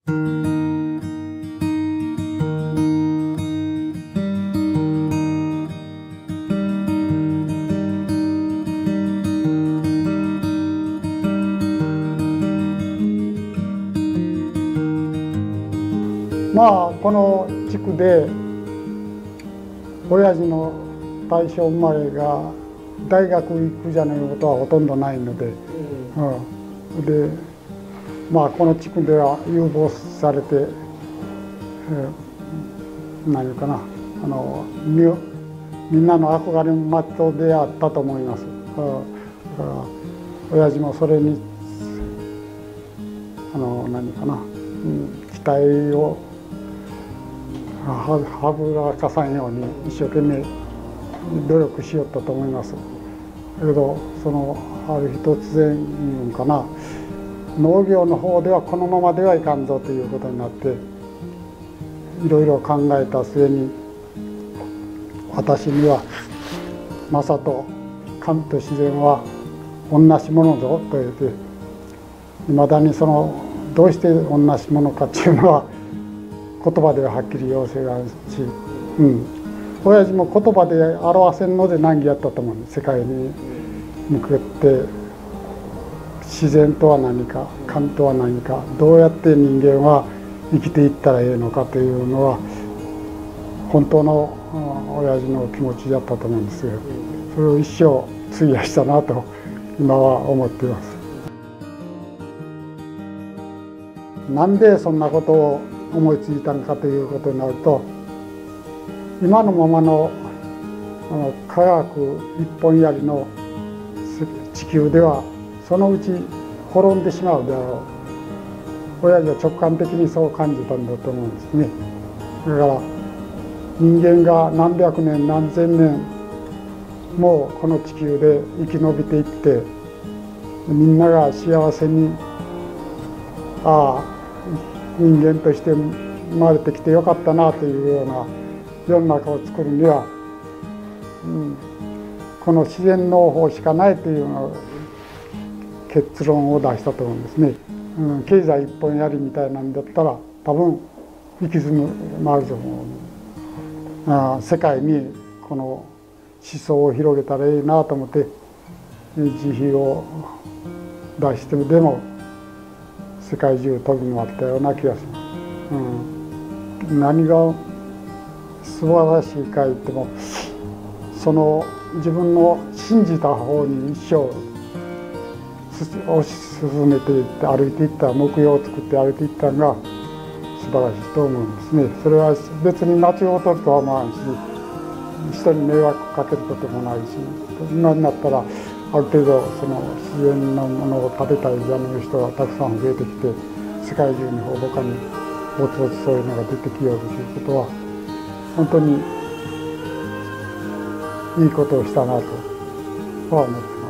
まあこの地区で親父の大正生まれが大学行くじゃないことはほとんどないので、でまあこの地区では有望されて、何かなみんなの憧れの的であったと思います。だから親父もそれに何かな、期待をはぶらかさんように一生懸命努力しよったと思います。だけどある日突然言うんかな、農業の方ではこのままではいかんぞということになって、いろいろ考えた末に、私には正と神と自然は同じものぞと言って、いまだにどうして同じものかっていうのは言葉でははっきり要請があるし、親父も言葉で表せんので難儀やったと思うんです。世界に向けて自然とは何か、神とは何か、どうやって人間は生きていったらいいのかというのは本当の親父の気持ちだったと思うんですけど、それを一生費やしたなと今は思っています。なんでそんなことを思いついたのかということになると、今のままの科学一本やりの地球ではそのうち滅んでしまうであろう。親父は直感的にそう感じたんだと思うんですね。だから人間が何百年何千年もこの地球で生き延びていって、みんなが幸せに人間として生まれてきてよかったなというような世の中を作るには、この自然農法しかないというような結論を出したと思うんですね。経済一本やりみたいなんだったら多分行き詰まると思う。世界にこの思想を広げたらいいなと思って自費を出してでも世界中飛び回ったような気がします。何が素晴らしいか言っても、自分の信じた方に一生推し進めていって歩いていった目標を作って歩いていったのが素晴らしいと思うんですね。それは別に間違うとるとは思わんし、人に迷惑かけることもないし、今になったらある程度自然のものを食べたいじゃない人がたくさん増えてきて、世界中に他にぼつぼつそういうのが出てきようということは本当にいいことをしたなとは思ってます。